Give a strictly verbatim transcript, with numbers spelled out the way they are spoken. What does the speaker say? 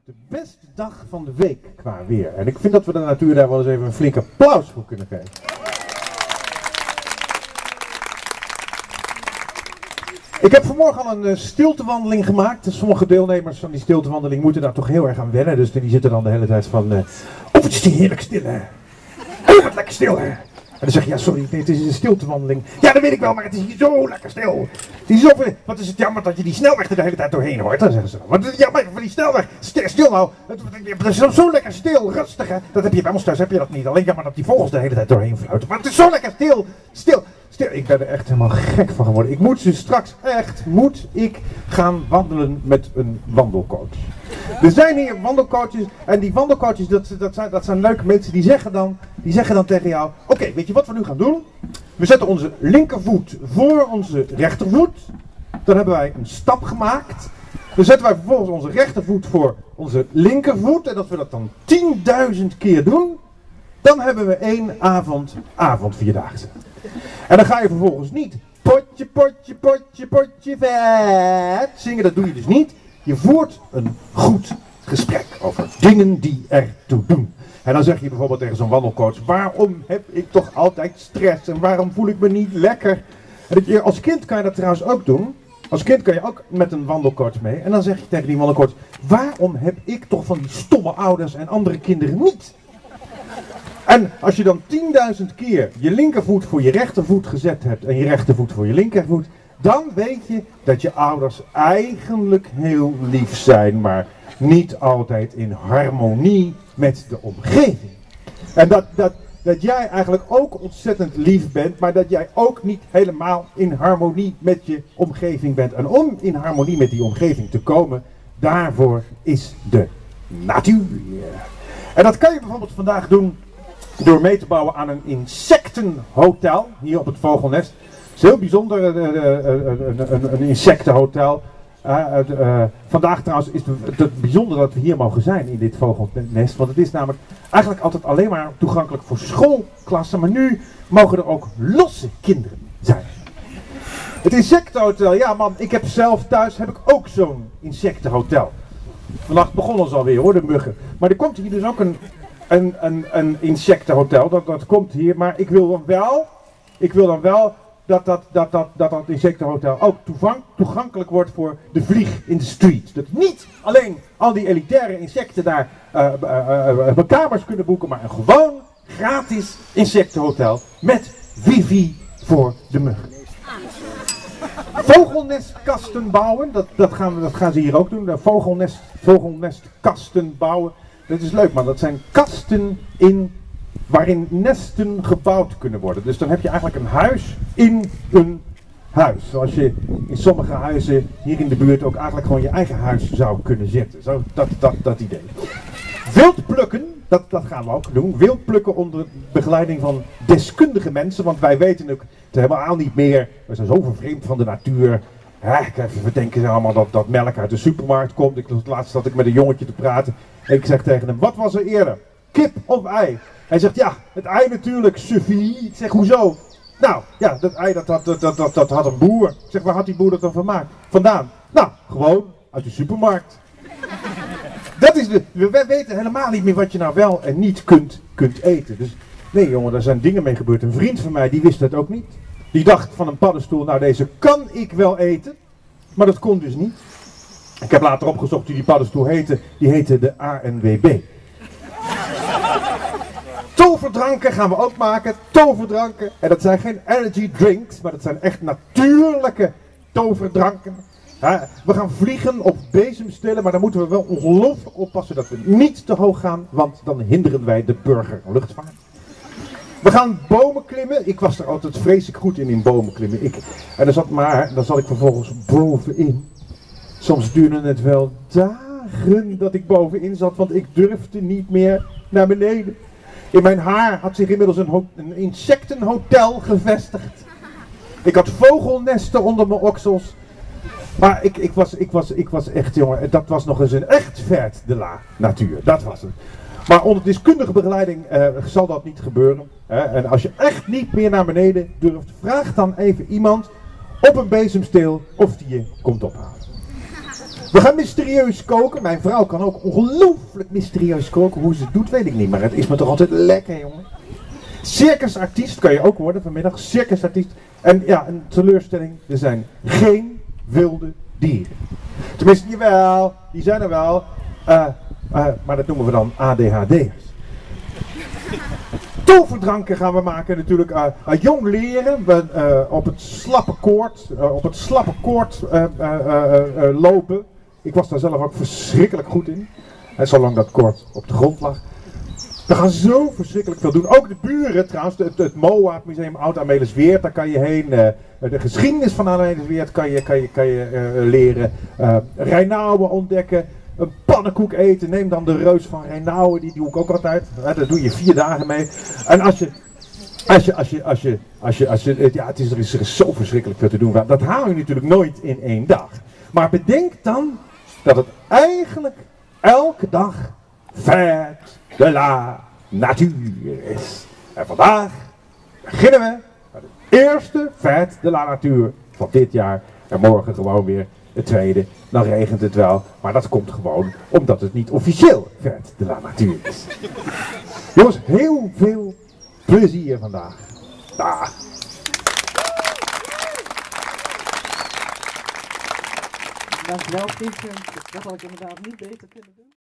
de beste dag van de week qua weer. En ik vind dat we de natuur daar wel eens even een flink applaus voor kunnen geven. Ik heb vanmorgen al een uh, stiltewandeling gemaakt. Sommige deelnemers van die stiltewandeling moeten daar toch heel erg aan wennen. Dus die zitten dan de hele tijd van... Uh, oh, het is die heerlijk stil, hè. Oh, wat lekker stil, hè. En dan zeg je, ja sorry, nee, het is een stiltewandeling. Ja, dat weet ik wel, maar het is hier zo lekker stil. Het is zo, wat is het jammer dat je die snelweg er de hele tijd doorheen hoort, dan zeggen ze dan. Wat is het jammer van die snelweg? Stil, stil nou, het, het is zo, zo lekker stil, rustig hè. Dat heb je bij ons thuis, heb je dat niet. Alleen jammer dat die vogels de hele tijd doorheen fluiten. Maar het is zo lekker stil, stil, stil. Ik ben er echt helemaal gek van geworden. Ik moet dus straks echt, moet ik gaan wandelen met een wandelcoach. Er zijn hier wandelcoaches en die wandelcoaches, dat, dat, zijn, dat zijn leuke mensen, die zeggen dan, die zeggen dan tegen jou, oké, okay, weet je wat we nu gaan doen? We zetten onze linkervoet voor onze rechtervoet. Dan hebben wij een stap gemaakt. Dan zetten wij vervolgens onze rechtervoet voor onze linkervoet. En als we dat dan tienduizend keer doen, dan hebben we één avond, avondvierdaagse. En dan ga je vervolgens niet potje, potje, potje, potje, vet zingen, dat doe je dus niet. Je voert een goed gesprek over dingen die ertoe doen. En dan zeg je bijvoorbeeld tegen zo'n wandelcoach, waarom heb ik toch altijd stress en waarom voel ik me niet lekker? En als kind kan je dat trouwens ook doen. Als kind kan je ook met een wandelcoach mee. En dan zeg je tegen die wandelcoach, waarom heb ik toch van die stomme ouders en andere kinderen niet? En als je dan tienduizend keer je linkervoet voor je rechtervoet gezet hebt en je rechtervoet voor je linkervoet, dan weet je dat je ouders eigenlijk heel lief zijn, maar niet altijd in harmonie met de omgeving. En dat, dat, dat jij eigenlijk ook ontzettend lief bent, maar dat jij ook niet helemaal in harmonie met je omgeving bent. En om in harmonie met die omgeving te komen, daarvoor is de natuur. En dat kan je bijvoorbeeld vandaag doen door mee te bouwen aan een insectenhotel, hier op het Vogelnest. Het is heel bijzonder, een, een, een, een insectenhotel. Uh, uh, vandaag trouwens is het, het bijzonder dat we hier mogen zijn in dit vogelnest. Want het is namelijk eigenlijk altijd alleen maar toegankelijk voor schoolklassen. Maar nu mogen er ook losse kinderen zijn. Het insectenhotel, ja man, ik heb zelf thuis heb ik ook zo'n insectenhotel. Vannacht begonnen ze alweer hoor, de muggen. Maar er komt hier dus ook een, een, een, een insectenhotel, dat, dat komt hier. Maar ik wil dan wel, ik wil dan wel... Dat dat, dat, dat, dat dat insectenhotel ook toegankelijk wordt voor de vlieg in de street. Dat niet alleen al die elitaire insecten daar uh, uh, uh, uh, kamers kunnen boeken, maar een gewoon gratis insectenhotel met wifi voor de muggen. Vogelnestkasten bouwen, dat, dat, gaan we, dat gaan ze hier ook doen. De vogelnest, vogelnestkasten bouwen, dat is leuk, maar dat zijn kasten in waarin nesten gebouwd kunnen worden. Dus dan heb je eigenlijk een huis in een huis. Zoals je in sommige huizen hier in de buurt ook eigenlijk gewoon je eigen huis zou kunnen zetten. Zo, dat, dat, dat idee. Wild plukken, dat, dat gaan we ook doen. Wild plukken onder begeleiding van deskundige mensen. Want wij weten het helemaal niet meer. We zijn zo vervreemd van de natuur. Ja, we denken allemaal dat, dat melk uit de supermarkt komt. Ik, het laatst zat ik met een jongetje te praten. En ik zeg tegen hem, wat was er eerder? Kip of ei? Hij zegt, ja, het ei natuurlijk, Sophie. Ik zeg, hoezo? Nou, ja, dat ei dat, dat, dat, dat, dat had een boer. Ik zeg, waar had die boer dat dan van maakt? Vandaan? Nou, gewoon uit de supermarkt. Dat is de, we weten helemaal niet meer wat je nou wel en niet kunt, kunt eten. Dus nee jongen, daar zijn dingen mee gebeurd. Een vriend van mij, die wist dat ook niet. Die dacht van een paddenstoel, nou deze kan ik wel eten. Maar dat kon dus niet. Ik heb later opgezocht hoe die paddenstoel heette. Die heette de A N W B. Toverdranken gaan we ook maken, toverdranken. En dat zijn geen energy drinks, maar dat zijn echt natuurlijke toverdranken. Ja, we gaan vliegen op bezemstelen, maar dan moeten we wel ongelooflijk oppassen dat we niet te hoog gaan, want dan hinderen wij de burgerluchtvaart. We gaan bomen klimmen. Ik was er altijd vreselijk goed in, in bomen klimmen. Ik, en dan zat maar, dan zat ik vervolgens bovenin. Soms duurde het wel dagen dat ik bovenin zat, want ik durfde niet meer naar beneden. In mijn haar had zich inmiddels een, een insectenhotel gevestigd. Ik had vogelnesten onder mijn oksels. Maar ik, ik, was, ik, was, ik was echt, jongen, dat was nog eens een echt vet de la natuur. Dat was het. Maar onder deskundige begeleiding uh, zal dat niet gebeuren. Hè? En als je echt niet meer naar beneden durft, vraag dan even iemand op een bezemsteel of die je komt ophalen. We gaan mysterieus koken. Mijn vrouw kan ook ongelooflijk mysterieus koken. Hoe ze het doet, weet ik niet. Maar het is me toch altijd lekker, jongen. Circusartiest kan je ook worden vanmiddag. Circusartiest. En ja, een teleurstelling. Er zijn geen wilde dieren. Tenminste, jawel. Die zijn er wel. Uh, uh, maar dat noemen we dan A D H D'ers. Toverdranken gaan we maken natuurlijk. Uh, uh, jong leren. We, uh, op het slappe koord. Uh, op het slappe koord uh, uh, uh, uh, lopen. Ik was daar zelf ook verschrikkelijk goed in. En zolang dat koord op de grond lag. We gaan zo verschrikkelijk veel doen. Ook de buren trouwens. Het, het M O A, het Museum Oud-Amelisweerd. Daar kan je heen. Uh, de geschiedenis van Amelisweerd kan je, kan je, kan je uh, leren. Uh, Reinouwen ontdekken. Een pannenkoek eten. Neem dan de reus van Reinouwen. Die doe ik ook altijd. Uh, daar doe je vier dagen mee. En als je... Als je, als je, als je, als je, als je, ja, het is, er is, er is zo verschrikkelijk veel te doen. Dat haal je natuurlijk nooit in één dag. Maar bedenk dan dat het eigenlijk elke dag fête de la natuur is. En vandaag beginnen we met de eerste fête de la natuur van dit jaar. En morgen gewoon weer de tweede. Dan regent het wel, maar dat komt gewoon omdat het niet officieel fête de la natuur is. Jongens, heel veel plezier vandaag. Dag. Dankjewel, Christian. Dat had ik inderdaad niet beter kunnen doen.